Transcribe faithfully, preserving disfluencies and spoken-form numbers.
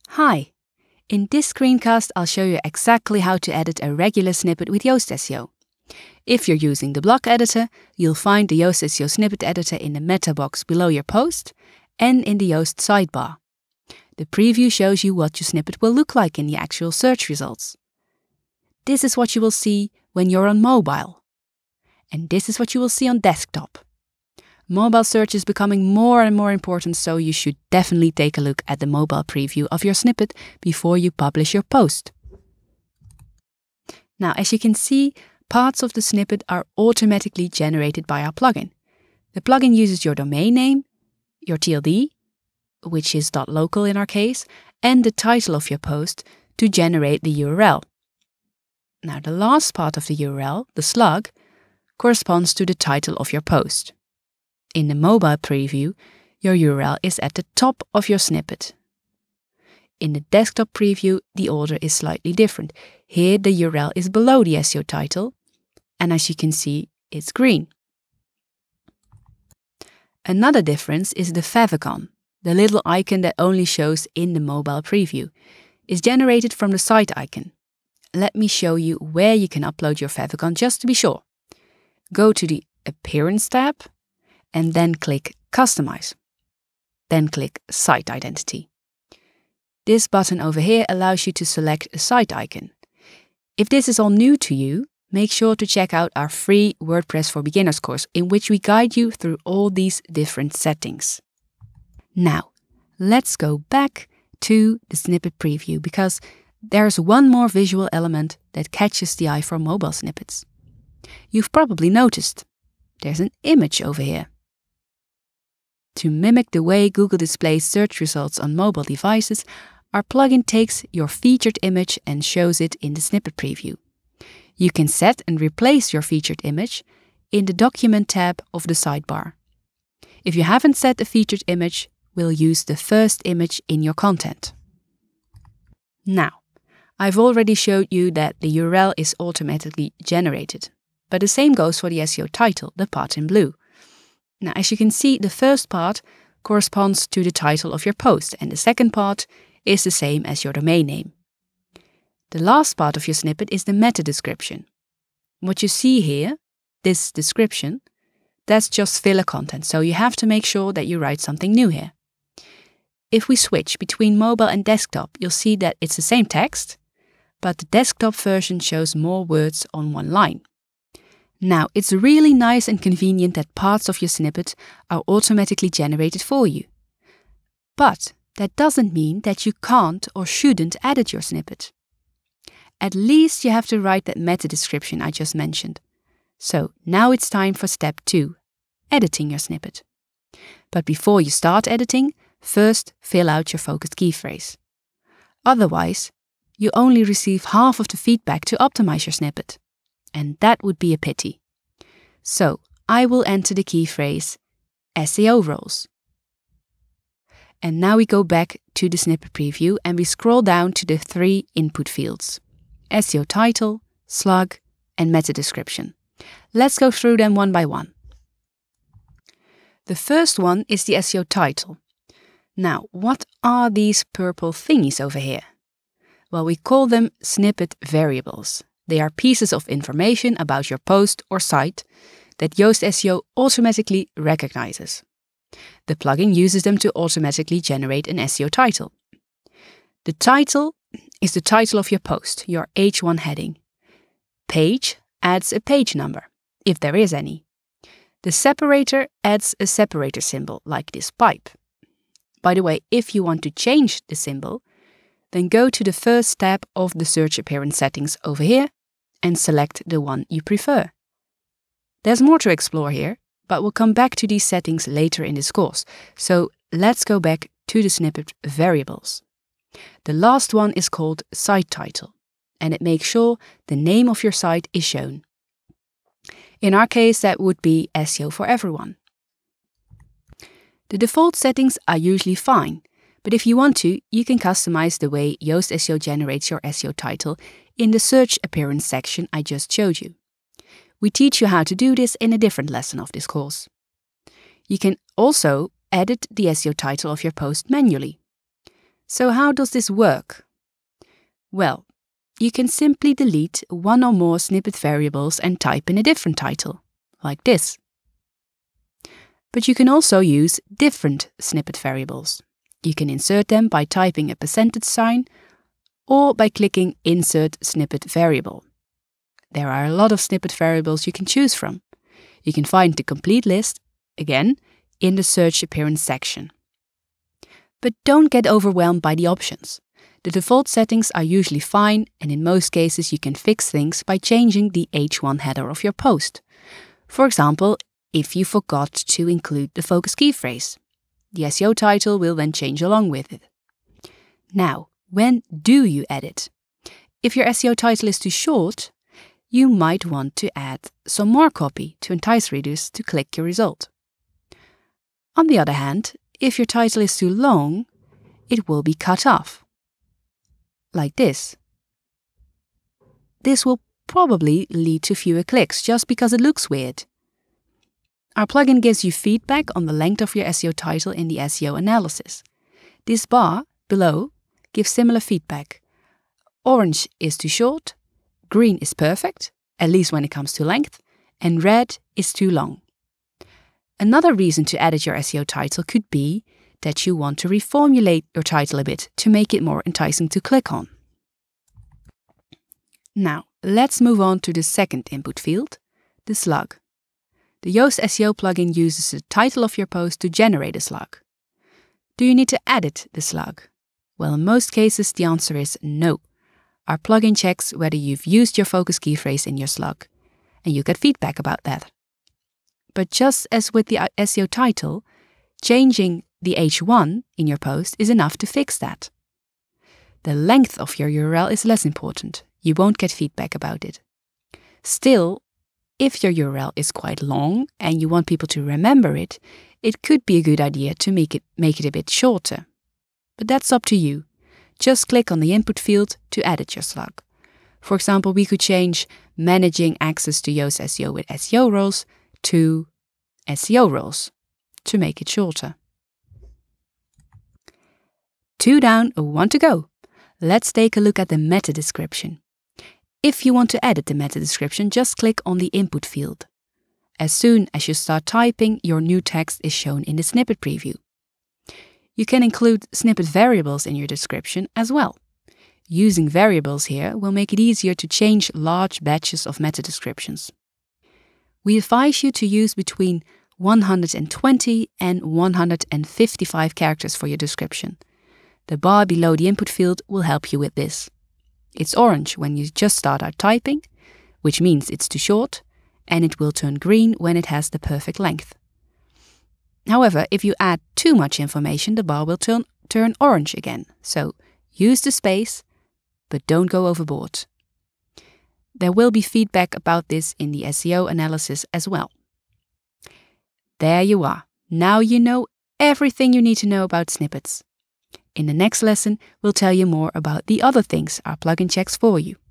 Hi! In this screencast I'll show you exactly how to edit a regular snippet with Yoast S E O. If you're using the block editor, you'll find the Yoast S E O snippet editor in the meta box below your post and in the Yoast sidebar. The preview shows you what your snippet will look like in the actual search results. This is what you will see when you're on mobile. And this is what you will see on desktop. Mobile search is becoming more and more important, so you should definitely take a look at the mobile preview of your snippet before you publish your post. Now, as you can see, parts of the snippet are automatically generated by our plugin. The plugin uses your domain name, your T L D, which is .local in our case, and the title of your post to generate the U R L. Now, the last part of the U R L, the slug, corresponds to the title of your post. In the mobile preview, your U R L is at the top of your snippet. In the desktop preview, the order is slightly different. Here, the U R L is below the S E O title, and as you can see, it's green. Another difference is the favicon, the little icon that only shows in the mobile preview, is generated from the site icon. Let me show you where you can upload your favicon just to be sure. Go to the Appearance tab, and then click Customize. Then click Site Identity. This button over here allows you to select a site icon. If this is all new to you, make sure to check out our free WordPress for Beginners course, in which we guide you through all these different settings. Now, let's go back to the snippet preview, because there's one more visual element that catches the eye for mobile snippets. You've probably noticed there's an image over here. To mimic the way Google displays search results on mobile devices, our plugin takes your featured image and shows it in the snippet preview. You can set and replace your featured image in the Document tab of the sidebar. If you haven't set a featured image, we'll use the first image in your content. Now, I've already showed you that the U R L is automatically generated, but the same goes for the S E O title, the part in blue. Now, as you can see, the first part corresponds to the title of your post, and the second part is the same as your domain name. The last part of your snippet is the meta description. What you see here, this description, that's just filler content, so you have to make sure that you write something new here. If we switch between mobile and desktop, you'll see that it's the same text, but the desktop version shows more words on one line. Now, it's really nice and convenient that parts of your snippet are automatically generated for you. But that doesn't mean that you can't or shouldn't edit your snippet. At least you have to write that meta description I just mentioned. So now it's time for step two, editing your snippet. But before you start editing, first fill out your focused key phrase. Otherwise, you only receive half of the feedback to optimize your snippet. And that would be a pity. So I will enter the key phrase S E O roles. And now we go back to the snippet preview and we scroll down to the three input fields: S E O title, slug, and meta description. Let's go through them one by one. The first one is the S E O title. Now, what are these purple thingies over here? Well, we call them snippet variables. They are pieces of information about your post or site that Yoast S E O automatically recognizes. The plugin uses them to automatically generate an S E O title. The title is the title of your post, your H one heading. Page adds a page number, if there is any. The separator adds a separator symbol, like this pipe. By the way, if you want to change the symbol, then go to the first tab of the search appearance settings over here and select the one you prefer. There's more to explore here, but we'll come back to these settings later in this course. So let's go back to the snippet variables. The last one is called site title, and it makes sure the name of your site is shown. In our case, that would be S E O for everyone. The default settings are usually fine, but if you want to, you can customize the way Yoast S E O generates your S E O title in the search appearance section I just showed you. We teach you how to do this in a different lesson of this course. You can also edit the S E O title of your post manually. So how does this work? Well, you can simply delete one or more snippet variables and type in a different title, like this. But you can also use different snippet variables. You can insert them by typing a percentage sign or by clicking Insert Snippet Variable. There are a lot of snippet variables you can choose from. You can find the complete list, again, in the Search Appearance section. But don't get overwhelmed by the options. The default settings are usually fine, and in most cases you can fix things by changing the H one header of your post. For example, if you forgot to include the focus key phrase. The S E O title will then change along with it. Now, when do you edit? If your S E O title is too short, you might want to add some more copy to entice readers to click your result. On the other hand, if your title is too long, it will be cut off. Like this. This will probably lead to fewer clicks just because it looks weird. Our plugin gives you feedback on the length of your S E O title in the S E O analysis. This bar below gives similar feedback. Orange is too short, green is perfect, at least when it comes to length, and red is too long. Another reason to edit your S E O title could be that you want to reformulate your title a bit to make it more enticing to click on. Now, let's move on to the second input field, the slug. The Yoast S E O plugin uses the title of your post to generate a slug. Do you need to edit the slug? Well, in most cases, the answer is no. Our plugin checks whether you've used your focus key phrase in your slug, and you get feedback about that. But just as with the S E O title, changing the H one in your post is enough to fix that. The length of your U R L is less important. You won't get feedback about it. Still, if your U R L is quite long and you want people to remember it, it could be a good idea to make it, make it a bit shorter. But that's up to you. Just click on the input field to edit your slug. For example, we could change Managing Access to Yoast S E O with S E O roles to S E O roles to make it shorter. Two down, one to go. Let's take a look at the meta description. If you want to edit the meta description, just click on the input field. As soon as you start typing, your new text is shown in the snippet preview. You can include snippet variables in your description as well. Using variables here will make it easier to change large batches of meta descriptions. We advise you to use between one hundred twenty and one hundred fifty-five characters for your description. The bar below the input field will help you with this. It's orange when you just start out typing, which means it's too short, and it will turn green when it has the perfect length. However, if you add too much information, the bar will turn, turn orange again. So use the space, but don't go overboard. There will be feedback about this in the S E O analysis as well. There you are. Now you know everything you need to know about snippets. In the next lesson, we'll tell you more about the other things our plugin checks for you.